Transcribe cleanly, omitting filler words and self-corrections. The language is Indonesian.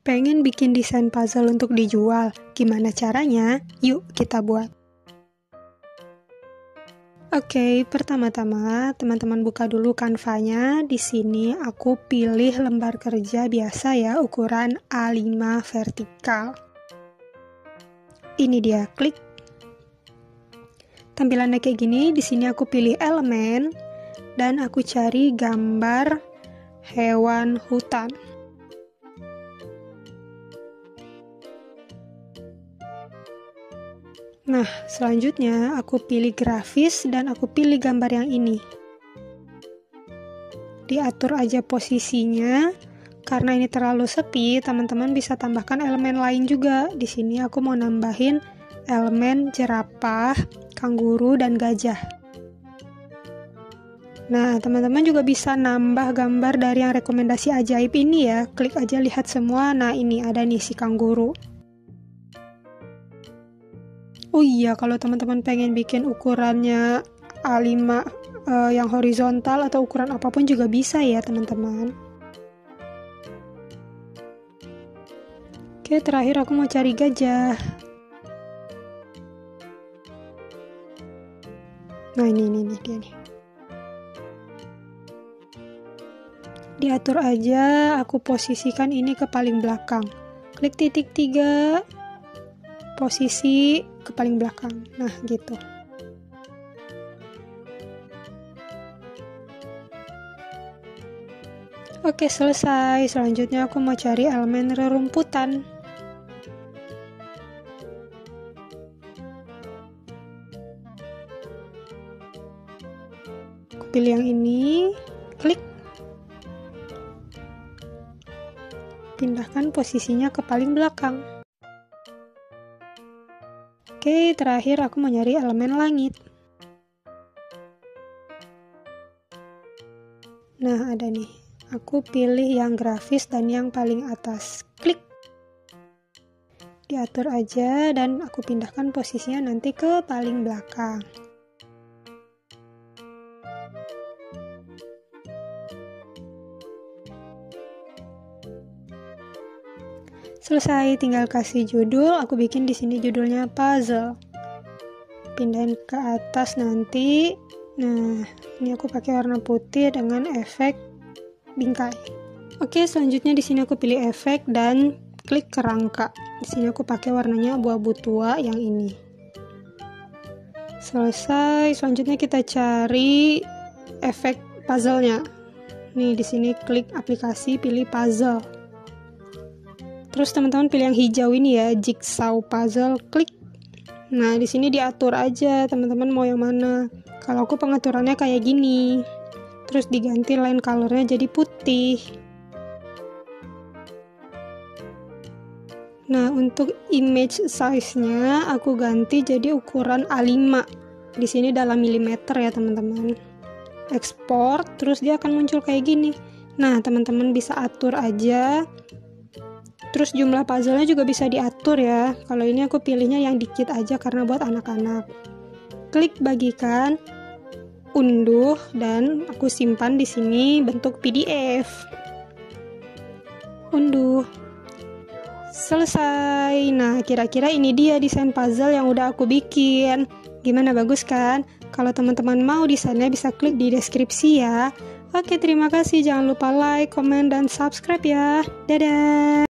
Pengen bikin desain puzzle untuk dijual? Gimana caranya? Yuk kita buat. Oke, pertama-tama teman-teman buka dulu Canva-nya. Di sini aku pilih lembar kerja biasa ya, ukuran A5 vertikal. Ini dia, klik. Tampilannya kayak gini. Di sini aku pilih elemen dan aku cari gambar hewan hutan. Nah, selanjutnya aku pilih grafis dan aku pilih gambar yang ini. Diatur aja posisinya. Karena ini terlalu sepi, teman-teman bisa tambahkan elemen lain juga. Di sini aku mau nambahin elemen jerapah, kanguru, dan gajah. Nah, teman-teman juga bisa nambah gambar dari yang rekomendasi ajaib ini ya. Klik aja lihat semua. Nah, ini ada nih si kanguru. Oh iya, kalau teman-teman pengen bikin ukurannya A5 yang horizontal atau ukuran apapun juga bisa ya teman-teman. Oke, terakhir aku mau cari gajah. Nah ini dia nih. Diatur aja, aku posisikan ini ke paling belakang. Klik titik 3, posisi ke paling belakang. Nah, gitu. Oke, selesai. Selanjutnya aku mau cari elemen rerumputan. Aku pilih yang ini, klik. Pindahkan posisinya ke paling belakang. Oke, terakhir aku mau nyari elemen langit. Nah, ada nih. Aku pilih yang grafis dan yang paling atas. Klik. Diatur aja dan aku pindahkan posisinya nanti ke paling belakang. Selesai, tinggal kasih judul. Aku bikin di sini judulnya puzzle. Pindahin ke atas nanti. Nah, ini aku pakai warna putih dengan efek bingkai. Oke, selanjutnya di sini aku pilih efek dan klik kerangka. Di sini aku pakai warnanya abu-abu tua yang ini. Selesai, selanjutnya kita cari efek puzzle-nya. Nih, di sini klik aplikasi, pilih puzzle. Terus teman-teman pilih yang hijau ini ya, jigsaw puzzle, klik. Nah, di sini diatur aja teman-teman mau yang mana. Kalau aku pengaturannya kayak gini. Terus diganti line colornya jadi putih. Nah, untuk image size-nya aku ganti jadi ukuran A5. Di sini dalam milimeter ya, teman-teman. Ekspor, terus dia akan muncul kayak gini. Nah, teman-teman bisa atur aja. Terus jumlah puzzle-nya juga bisa diatur ya. Kalau ini aku pilihnya yang dikit aja karena buat anak-anak. Klik bagikan, unduh, dan aku simpan di sini bentuk PDF. Unduh. Selesai. Nah, kira-kira ini dia desain puzzle yang udah aku bikin. Gimana, bagus kan? Kalau teman-teman mau desainnya bisa klik di deskripsi ya. Oke, terima kasih. Jangan lupa like, komen, dan subscribe ya. Dadah!